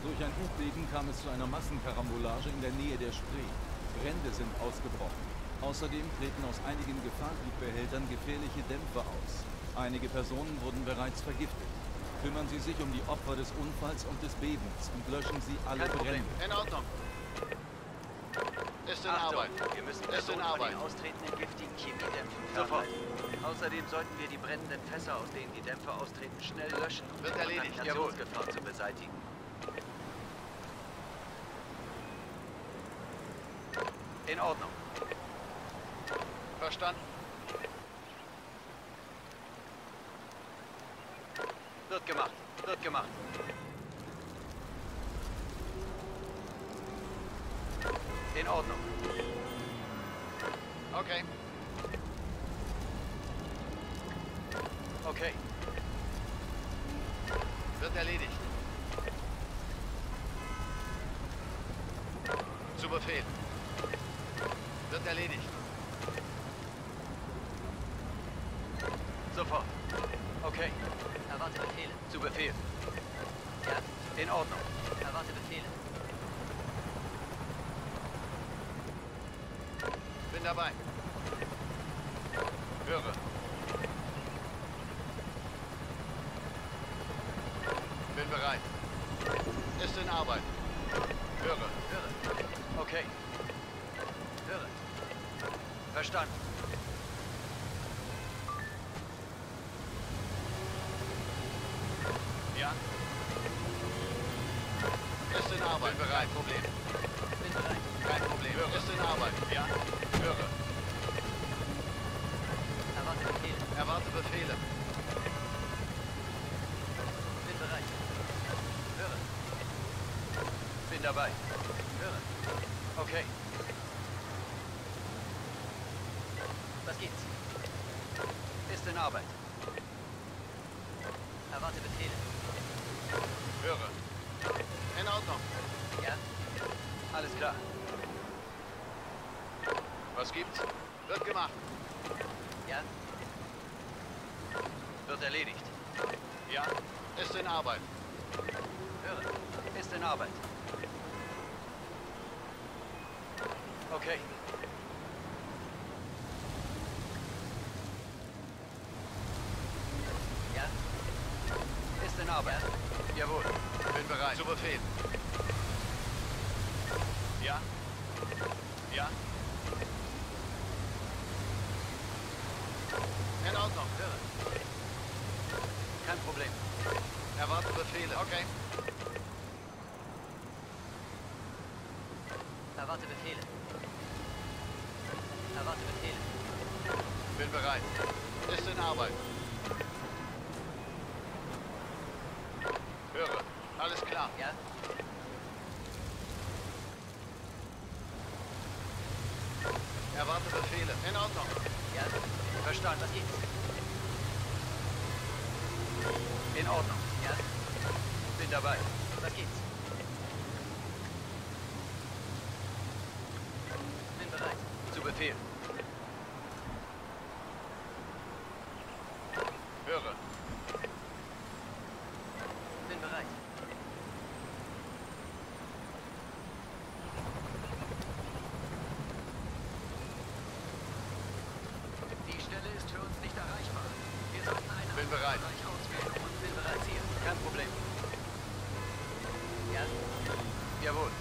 Durch ein Erdbeben kam es zu einer Massenkarambolage in der Nähe der Spree. Brände sind ausgebrochen. Außerdem treten aus einigen Gefahrgutbehältern gefährliche Dämpfe aus. Einige Personen wurden bereits vergiftet. Kümmern Sie sich um die Opfer des Unfalls und des Bebens und löschen Sie alle Brände. In Ordnung. Ist in Achtung, Arbeit. wir müssen Ist in Personen von Arbeit. den austretenden giftigen Chemiedämpfen Sofort. fernhalten. Außerdem sollten wir die brennenden Fässer, aus denen die Dämpfe austreten, schnell löschen, um Wird die erledigt. Kontaminationsgefahr zu beseitigen. In Ordnung. Verstanden. Wird gemacht. Wird gemacht. In Ordnung. Okay. Okay. Wird erledigt. Zu Befehl. Wird erledigt. Sofort. Okay. Erwarte Befehle. Zu Befehl. Ja, In Ordnung. erwarte Befehle. Bin dabei. Höre. Bin bereit. Ist in Arbeit. Höre. Höre. Okay. Höre. Verstanden. Ja. Ist in Arbeit. Bin bereit. Kein Problem. Bin bereit. Kein Problem. Höre. Ist in Arbeit. Ja. Höre. Erwarte Befehle. Erwarte Befehle. Bin bereit. Höre. Bin dabei. Höre. Okay. Was gibt's? Ist in Arbeit. Erwarte Befehle. Höre. In Ordnung. Ja, Alles klar. Was gibt's? Wird gemacht. ja, Wird erledigt. Ja. Ist in Arbeit. höre. Ist in Arbeit. Okay. Ja, Ist in Arbeit. Jawohl. Bin bereit. Zu Befehl. Ja. Ja. In Ordnung. höre. Kein Problem. Erwarte Befehle. Okay. Erwarte Befehle. Erwarte Befehle. Bin bereit. Ist in Arbeit. Höre. Alles klar. Ja, Erwarte Befehle. In Ordnung. ja. Verstanden. Was gibt's? In Ordnung. Ja, Bin dabei. was gibt's? Bin bereit. Zu Befehl. Höre. Bin bereit. Die Stelle ist für uns nicht erreichbar. Wir sollten einen Bin anderen bereit. Bereich auswählen und Bin bereit. zielen. Kein Problem. Ja, Jawohl.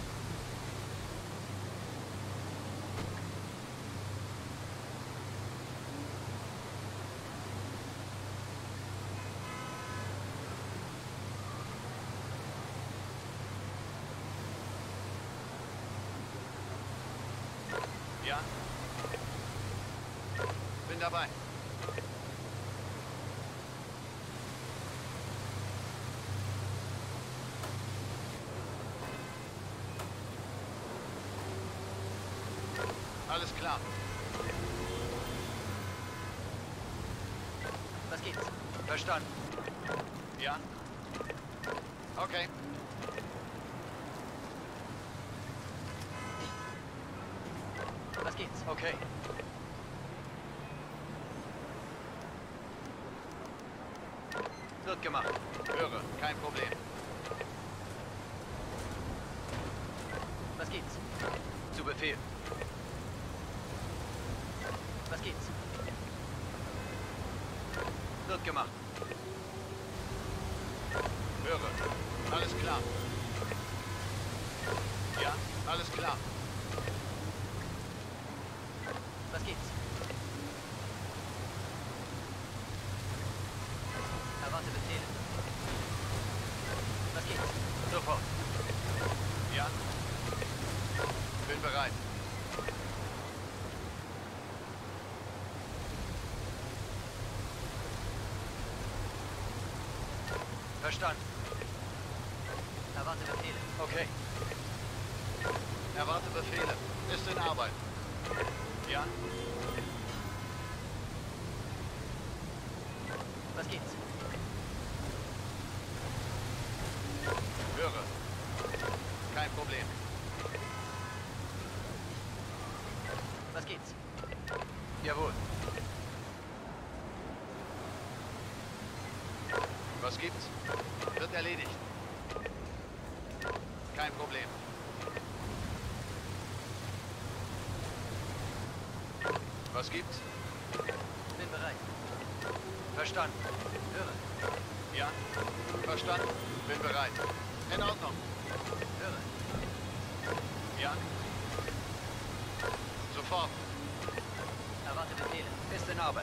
Ja. Bin dabei. Alles klar. was gibt's? Verstanden. Ja. Okay. Was gibt's? Okay. Wird gemacht. Höre. Kein Problem. Was geht's? Zu Befehl. Was geht's? Wird gemacht. Höre. Alles klar. Ja, alles klar. Was geht's? Erwarte Befehle. Was geht's? Sofort. Ja. Bin bereit. Verstanden. Erwarte Befehle. Okay. Erwarte Befehle. Ist in Arbeit. Ja. Was geht's? Höre. Kein Problem. Was geht's? Jawohl. Was gibt's? Wird erledigt. Kein Problem. Was gibt's? Bin bereit. Verstanden. Höre. Ja. Verstanden. Bin bereit. In Ordnung. Höre. Ja. Sofort. Erwarte Befehle. Ist in Arbeit.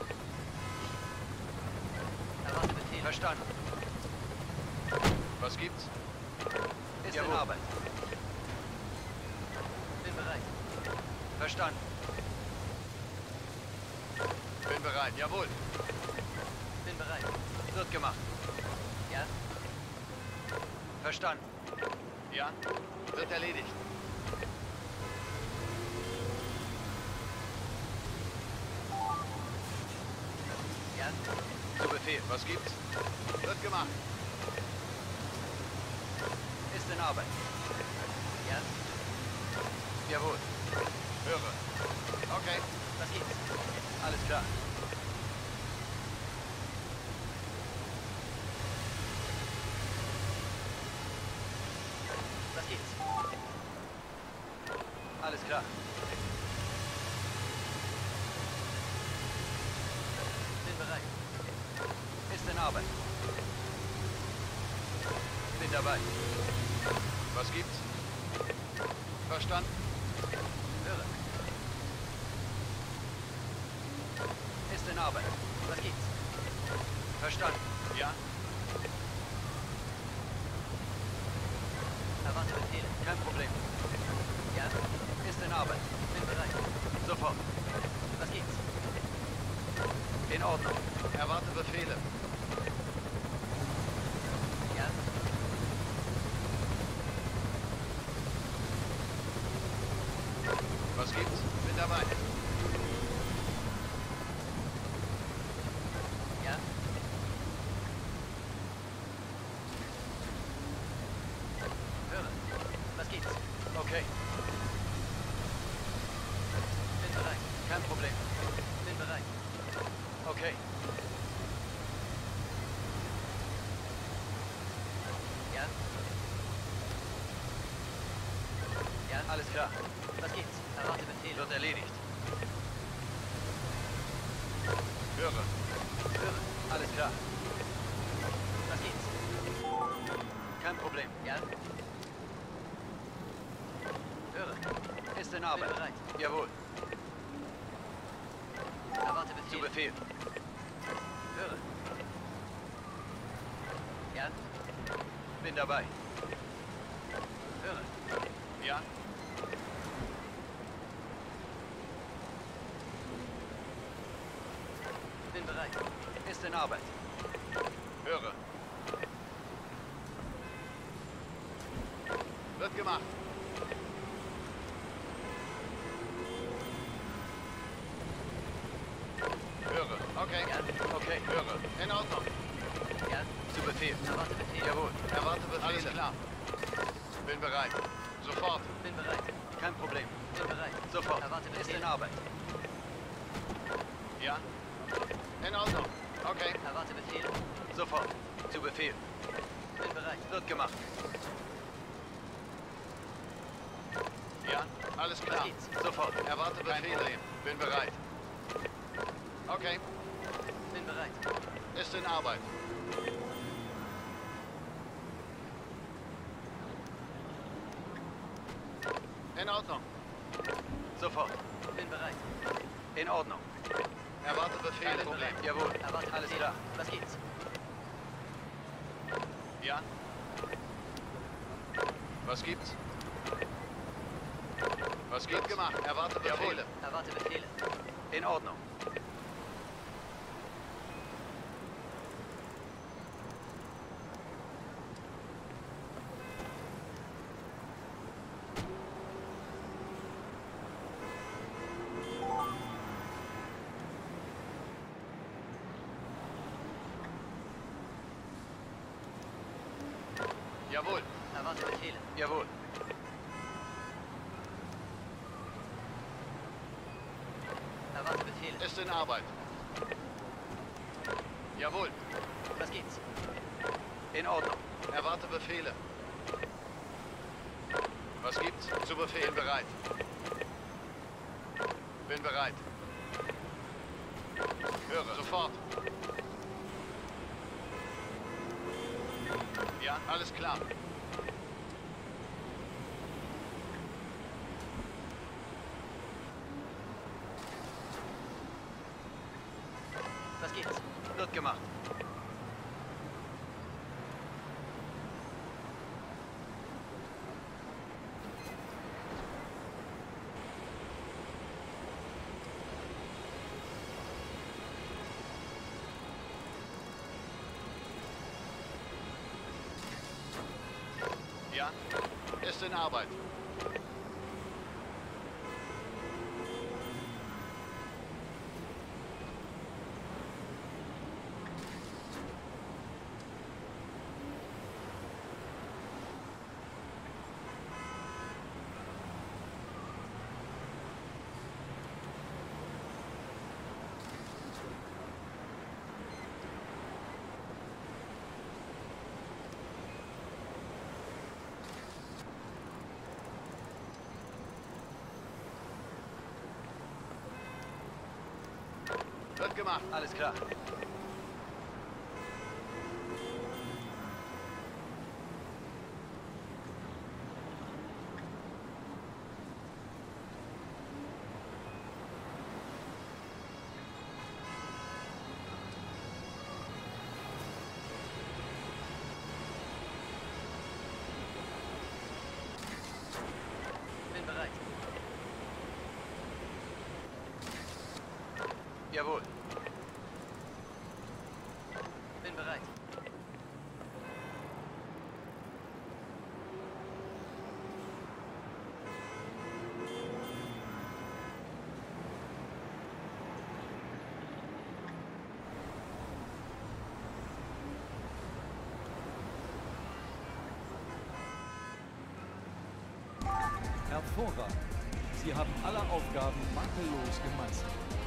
Erwarte Befehle. Verstanden. Was gibt's? Ist Jawohl. in Arbeit. Bin bereit. Verstanden. Bin bereit. Jawohl. Bin bereit. Wird gemacht. Ja? Verstanden. Ja. Wird erledigt. Ja? Zu Befehl. Was gibt's? Wird gemacht. Ist in Arbeit. Ja? Jawohl. Höre. Okay. Was geht's? Alles klar. Was geht's? Alles klar. Bin bereit. Ist in Arbeit. Bin dabei. Was gibt's? Verstanden. Höre. Ist in Arbeit. Was geht's? Verstanden. Ja. Erwarte Befehle. Kein Problem. Ja? Ist in Arbeit. Bin bereit. Sofort. Was geht's? In Ordnung. Erwarte Befehle. Ja? Was gibt's? Bin dabei. Ja? Höre. Was geht's? Okay. Bin bereit. Kein Problem. Bin bereit. Okay. Ja? Ja? Alles klar. Was geht's? Erwarte Befehle. Wird erledigt. Höre. Höre. Alles klar. Was geht's? Kein Problem. Ja? Höre. Ist in Arbeit. Bin bereit. Jawohl. Erwarte Zu Befehle. Befehl. Höre. Ja? Bin dabei. Höre. Ja. Bin bereit. Ist in Arbeit. Höre. Wird gemacht. Höre. Okay. Ja? Okay. Höre. In Ordnung. Ja? Zu Befehl. Erwarte Befehle. Jawohl. Erwarte Befehle. Alles klar. Bin bereit. Sofort. Bin bereit. Kein Problem. Bin bereit. Sofort. Erwarte Ist Befehle. in Arbeit. Ja. In Ordnung. Okay. Erwarte Befehle. Sofort. Zu Befehl. Bin bereit. Wird gemacht. Ja, alles Was klar. geht's? Sofort. Erwarte Kein Befehle. Problem. Bin bereit. Okay, Bin bereit. ist in Arbeit. In Ordnung. Sofort. Bin bereit. In Ordnung. Erwarte Befehle. Kein Problem. Jawohl. Erwarte Alles Befehle. klar. Was geht's? Ja. Was gibt's? Was geht gemacht? Erwarte Befehle. Erwarte Befehle. In Ordnung. Jawohl. Erwarte Befehle. Jawohl. Erwarte Befehle. Ist in Arbeit. Jawohl. Was geht's? In Ordnung. Erwarte Befehle. Was gibt's? Zu Befehl. Bin bereit. Bin bereit. Höre. Sofort. Ja, alles klar. Was geht's? Wird gemacht. Ja, ist in Arbeit. Wird gemacht. Alles klar. Bin bereit. Jawohl. Bin bereit. Hervorragend. Sie haben alle Aufgaben makellos gemeistert.